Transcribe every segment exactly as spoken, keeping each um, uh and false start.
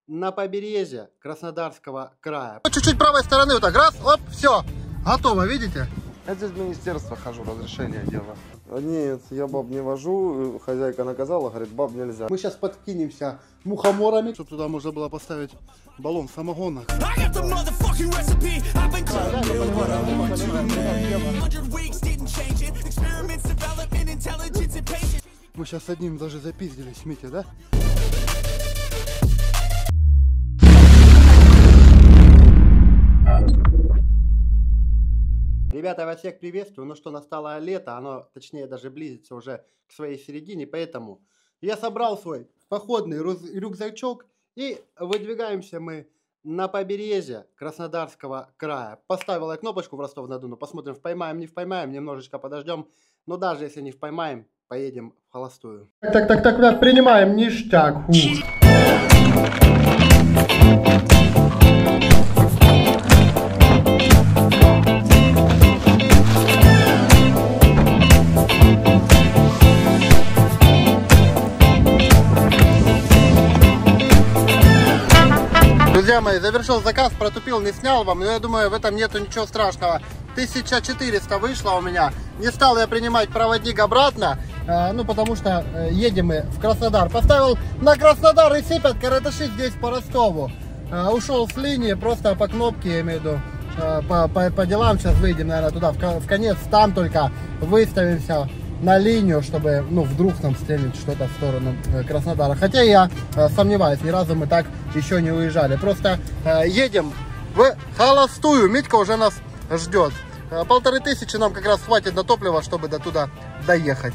на побережье Краснодарского края. Чуть-чуть правой стороны, вот так, раз, оп, все, готово, видите? Я здесь в министерство хожу, разрешение делаю. Нет, я баб не вожу, хозяйка наказала, говорит, баб нельзя. Мы сейчас подкинемся мухоморами, чтобы туда можно было поставить баллон самогона. Мы сейчас с одним даже запиздились, Митя, да? Ребята, я вас всех приветствую. Ну что, настало лето, оно, точнее, даже близится уже к своей середине, поэтому я собрал свой походный рюкзачок и выдвигаемся мы на побережье Краснодарского края. Поставил я кнопочку в Ростов-на-Дону, посмотрим, впоймаем, не впоймаем, немножечко подождем, но даже если не впоймаем, поедем в холостую. Так, так, так, так, так, принимаем, ништяк. Фу. Друзья мои, завершил заказ, протупил, не снял вам, но я думаю, в этом нету ничего страшного. тысяча четыреста вышло у меня. Не стал я принимать проводник обратно, э, ну потому что э, едем мы в Краснодар. Поставил на Краснодар и сыпят караташи здесь по Ростову. Э, ушел с линии, просто по кнопке, я имею в виду, э, по, по, по делам. Сейчас выйдем, наверное, туда, в, в конец, там только выставимся на линию, чтобы, ну, вдруг нам стрельнет что-то в сторону э, Краснодара. Хотя я э, сомневаюсь, ни разу мы так еще не уезжали. Просто э, едем в холостую. Митька уже нас ждет. Э, полторы тысячи нам как раз хватит на топливо, чтобы до туда доехать.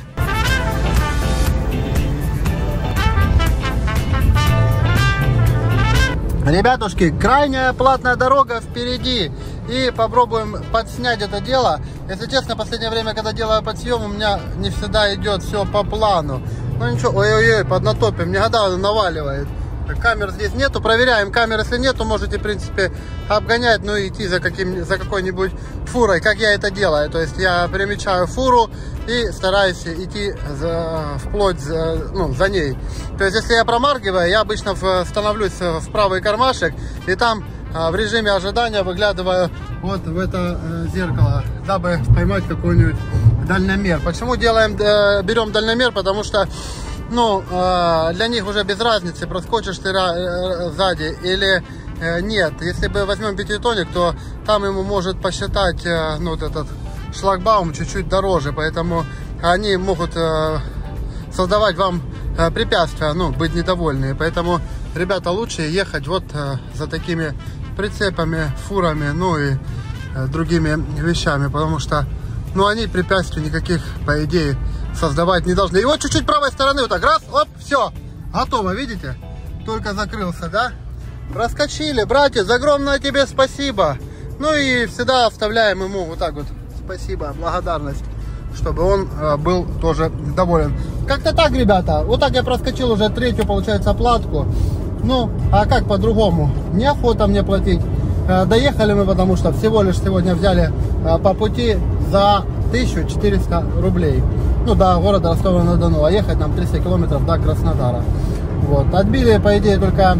Ребятушки, крайняя платная дорога впереди. И попробуем подснять это дело. Если честно, в последнее время, когда делаю подсъем, у меня не всегда идет все по плану. Ну ничего, ой-ой-ой, поднатопим, мне года наваливает. Камер здесь нету, проверяем. Камер если нету, можете, в принципе, обгонять, ну и идти за, каким, за какой-нибудь фурой, как я это делаю. То есть я примечаю фуру и стараюсь идти за, вплоть за, ну, за ней. То есть если я промаргиваю, я обычно становлюсь в правый кармашек и там в режиме ожидания выглядываю вот в это э, зеркало, дабы поймать какой-нибудь дальномер. Почему делаем, э, берем дальномер? Потому что, ну, э, для них уже без разницы, проскочишь ты э, сзади или э, нет. Если бы возьмем пятитонник, то там ему может посчитать, э, ну, вот этот шлагбаум чуть-чуть дороже, поэтому они могут э, создавать вам э, препятствия, ну, быть недовольны. Поэтому, ребята, лучше ехать вот э, за такими прицепами, фурами, ну и э, другими вещами, потому что, ну, они препятствий никаких, по идее, создавать не должны. И вот чуть-чуть правой стороны, вот так, раз, оп, все, готово, видите? Только закрылся, да? Проскочили, братец, огромное тебе спасибо. Ну и всегда оставляем ему вот так вот спасибо, благодарность, чтобы он э, был тоже доволен. Как-то так, ребята, вот так я проскочил уже третью, получается, платку. Ну, а как по-другому? Неохота мне платить. Доехали мы, потому что всего лишь сегодня взяли по пути за тысячу четыреста рублей. Ну, до города Ростова-на-Дону. А ехать нам триста километров до Краснодара. Вот. Отбили, по идее, только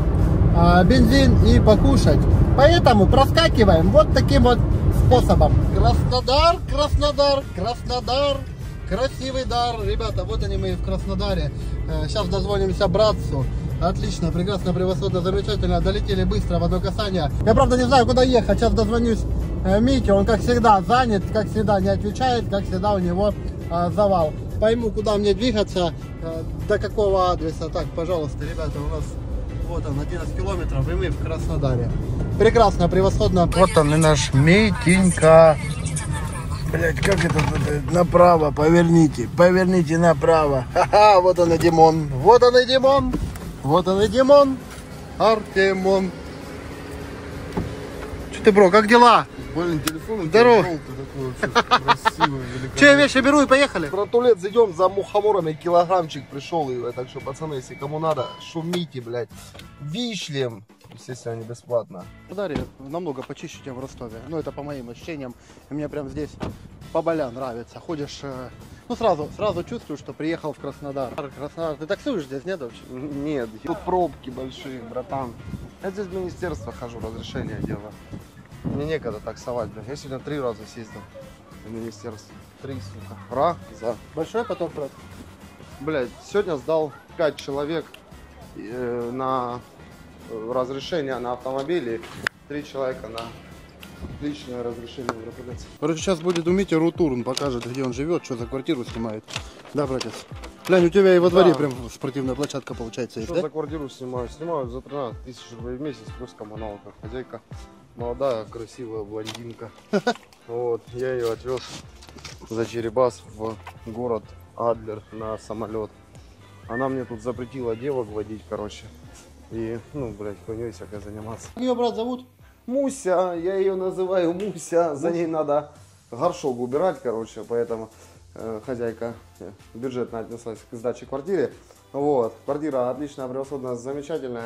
бензин и покушать. Поэтому проскакиваем вот таким вот способом. Краснодар, Краснодар, Краснодар. Красивый дар. Ребята, вот они мы в Краснодаре. Сейчас дозвонимся братцу. Отлично, прекрасно, превосходно, замечательно. Долетели быстро в одно касание. Я, правда, не знаю, куда ехать. Сейчас дозвонюсь э, Мите. Он, как всегда, занят, как всегда, не отвечает. Как всегда, у него э, завал. Пойму, куда мне двигаться, э, до какого адреса. Так, пожалуйста, ребята, у нас вот он, одиннадцать километров, и мы в Краснодаре. Прекрасно, превосходно. Вот он и наш Митенька. Блять, как это тут? Направо, поверните, поверните направо. Ха-ха, вот он и Димон. Вот он и Димон. Вот он и Димон, Артемон. Че ты, бро, как дела? Блин, телефон. Здорово. Красивый, че, я вещи беру и поехали? Братулет, зайдем за мухоморами, килограммчик пришел. Так что, пацаны, если кому надо, шумите, блядь. Вишлем. Естественно, они бесплатно. Краснодаре намного почище, чем в Ростове. Ну, это по моим ощущениям. Мне прям здесь поболя нравится. Ходишь, ну, сразу, сразу чувствую, что приехал в Краснодар. Краснодар, ты таксуешь здесь, нет вообще? Нет, тут пробки большие, братан. Я здесь в министерство хожу, разрешение делаю. Мне некогда так совать, блин. Я сегодня три раза съездил в министерство. Три, сука. Ра, за. Большой поток, брат? Блядь, сегодня сдал пять человек э, на разрешение на автомобили, три человека на личное разрешение мероприятия. Короче, сейчас будет у Мити рутур, он покажет, где он живет, что за квартиру снимает. Да, братец? Глянь, у тебя и во дворе Да. прям спортивная площадка получается есть, Что да? за квартиру снимаю? Снимаю за тринадцать тысяч рублей в месяц плюс коммуналка. Хозяйка молодая, красивая блондинка. Вот, я ее отвез за Черебас в город Адлер на самолет. Она мне тут запретила девок водить, короче. И, ну, блядь, хуйней всякой заниматься. Как ее, брат, зовут? Муся, я ее называю Муся. За ней надо горшок убирать, короче, поэтому э, хозяйка э, бюджетно отнеслась к сдаче квартиры. Вот, квартира отличная, превосходная, замечательная.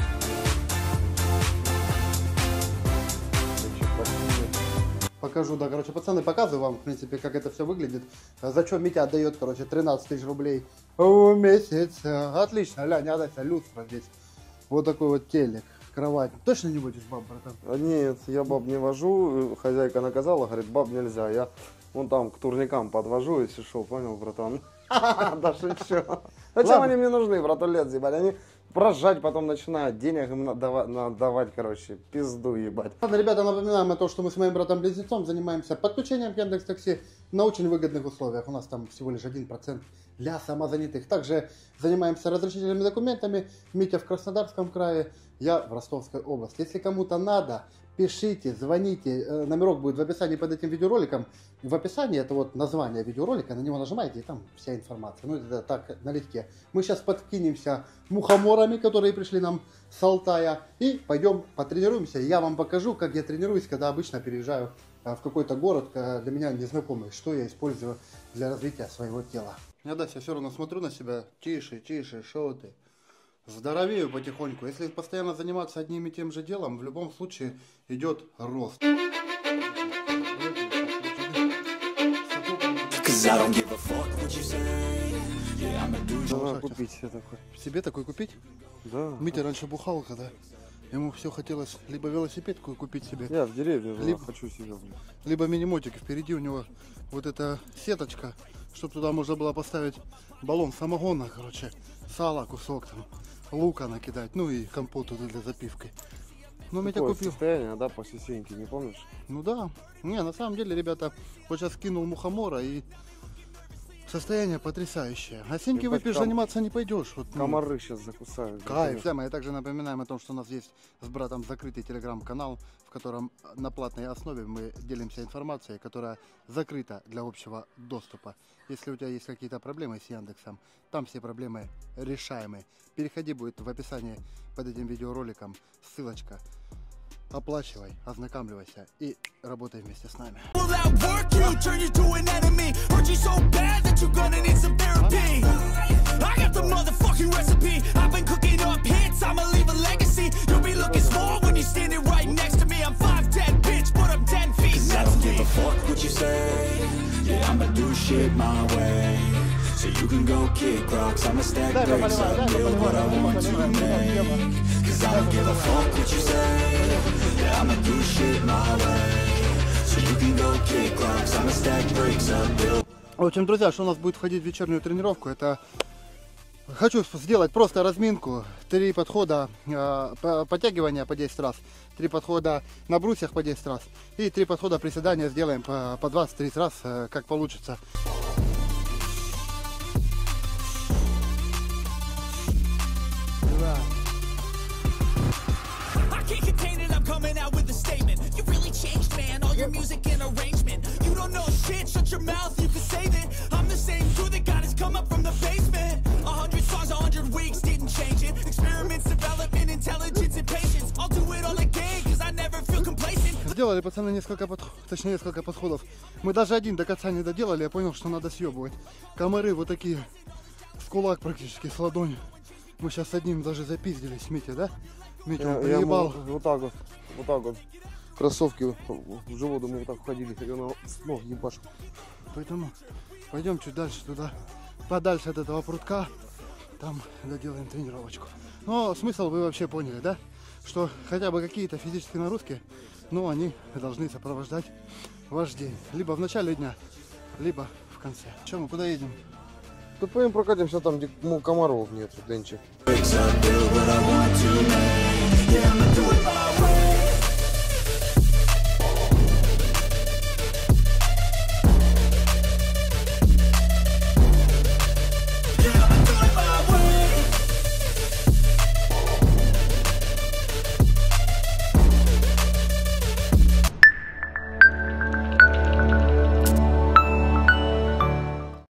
Покажу, да, короче, пацаны, показываю вам, в принципе, как это все выглядит. За что Митя отдает, короче, тринадцать тысяч рублей в месяц. Отлично, ля, не отдайся, люстра здесь. Вот такой вот телек, кровать. Точно не будешь баб, братан? А нет, я баб не вожу, хозяйка наказала, говорит, баб нельзя. Я вон там к турникам подвожу, если шел, понял, братан? Да шучу. Зачем они мне нужны, братулет, ебать? Они прожать потом начинают, денег им надава- давать, короче, пизду ебать. Ладно, ребята, напоминаем о том, что мы с моим братом-близнецом занимаемся подключением к Яндекс.Такси на очень выгодных условиях. У нас там всего лишь один процент для самозанятых. Также занимаемся разрешительными документами. Митя в Краснодарском крае, я в Ростовской области. Если кому-то надо, пишите, звоните. Номерок будет в описании под этим видеороликом. В описании это вот название видеоролика, на него нажимаете, и там вся информация. Ну, это так, налегке. Мы сейчас подкинемся мухоморами, которые пришли нам с Алтая, и пойдем потренируемся. Я вам покажу, как я тренируюсь, когда обычно переезжаю в какой-то город, для меня незнакомый, что я использую для развития своего тела. Я, да, я все равно смотрю на себя, тише, тише, шо ты. Здоровею потихоньку. Если постоянно заниматься одним и тем же делом, в любом случае идет рост. Надо купить себе такой. Себе такой купить? Да. Митя раньше бухал, когда ему все хотелось либо велосипедку купить себе, Я в деревне жила, Либо- хочу себе. блин. либо мини-мотик. Впереди у него вот эта сеточка, чтобы туда можно было поставить баллон самогона, короче, сало, кусок там, лука накидать, ну и компот туда для запивки. Ну, Митя Какое купил. состояние, да, после сеньки, не помнишь? Ну да. Не, на самом деле, ребята, вот сейчас кинул мухомора и состояние потрясающее. А сеньки Ебать, выпьешь, ком- заниматься не пойдешь. Вот, ну, Комары сейчас закусают. Кайф. Да, мы также напоминаем о том, что у нас есть с братом закрытый телеграм-канал, в котором на платной основе мы делимся информацией, которая закрыта для общего доступа. Если у тебя есть какие-то проблемы с Яндексом, там все проблемы решаемые. Переходи, будет в описании под этим видеороликом ссылочка. Оплачивай, ознакомливайся и работай вместе с нами. So you can go kick rocks, I'ma stack bricks up, build what I want to make. Cause I don't give a fuck what you say, yeah, I'ma do shit my way. So you can go kick rocks, I'ma stack bricks up, build. В общем, друзья, что у нас будет входить в вечернюю тренировку, это хочу сделать просто разминку, три подхода э, по- подтягивания по десять раз, три подхода на брусьях по десять раз и три подхода приседания сделаем по, по двадцать-тридцать раз, э, как получится. I can't contain it, I'm coming out with a statement. You really changed, man, all your music and arrangement. You don't know shit, shut your mouth, you can save it. I'm the same dude that got his come up from the basement. A hundred songs, a hundred weeks, didn't change it. Experiments, development, intelligence, and patience. I'll do it all again, cause I never feel complacent. Сделали, пацаны, несколько подходов, точнее несколько подходов. Мы даже один до конца не доделали, я понял, что надо съебывать. Комары вот такие, с кулак практически, с ладонью. Мы сейчас с одним даже запиздились, Митя, да? Митя, Я, он я приебал. ему вот так вот, вот так вот. Кроссовки в живот мы вот так ходили, и он с ног ебашил. Поэтому пойдем чуть дальше туда, подальше от этого прутка. Там доделаем тренировочку. Но смысл вы вообще поняли, да? что хотя бы какие-то физические нагрузки, но они должны сопровождать ваш день. Либо в начале дня, либо в конце. Че, мы куда едем? Да поедем прокатимся там, где комаров нет, Денчик. Wakes up, do what I want to, man.